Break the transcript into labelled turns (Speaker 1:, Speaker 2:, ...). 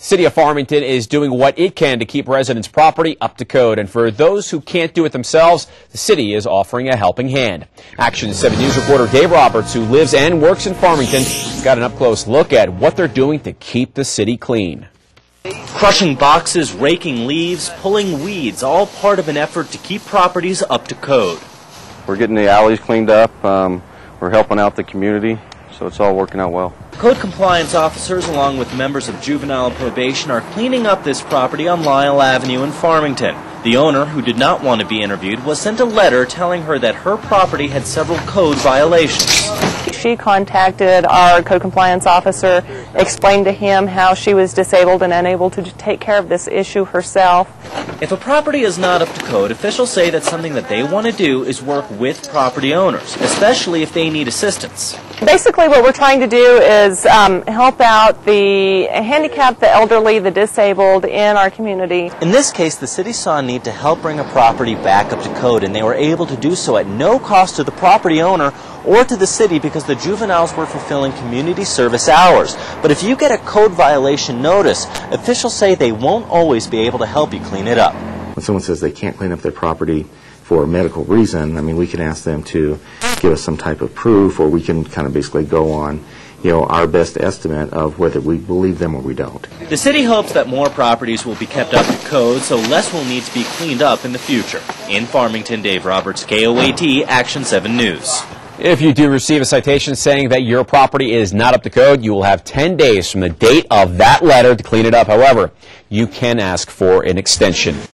Speaker 1: City of Farmington is doing what it can to keep residents' property up to code. And for those who can't do it themselves, the city is offering a helping hand. Action 7 News reporter Dave Roberts, who lives and works in Farmington, got an up-close look at what they're doing to keep the city clean.
Speaker 2: Crushing boxes, raking leaves, pulling weeds, all part of an effort to keep properties up to code.
Speaker 3: We're getting the alleys cleaned up. We're helping out the community, so it's all working out well.
Speaker 2: Code compliance officers, along with members of juvenile probation, are cleaning up this property on Lyle Avenue in Farmington. The owner, who did not want to be interviewed, was sent a letter telling her that her property had several code violations.
Speaker 4: She contacted our code compliance officer, explained to him how she was disabled and unable to take care of this issue herself.
Speaker 2: If a property is not up to code, officials say that something that they want to do is work with property owners, especially if they need assistance.
Speaker 4: Basically what we're trying to do is help out the handicapped, the elderly, the disabled in our community.
Speaker 2: In this case, the city saw a need to help bring a property back up to code, and they were able to do so at no cost to the property owner or to the city because the juveniles were fulfilling community service hours. But if you get a code violation notice, officials say they won't always be able to help you clean it up.
Speaker 5: When someone says they can't clean up their property for a medical reason, I mean, we can ask them to give us some type of proof, or we can kind of basically go on, our best estimate of whether we believe them or we don't.
Speaker 2: The city hopes that more properties will be kept up to code, so less will need to be cleaned up in the future. In Farmington, Dave Roberts, KOAT, Action 7 News.
Speaker 1: If you do receive a citation saying that your property is not up to code, you will have 10 days from the date of that letter to clean it up. However, you can ask for an extension.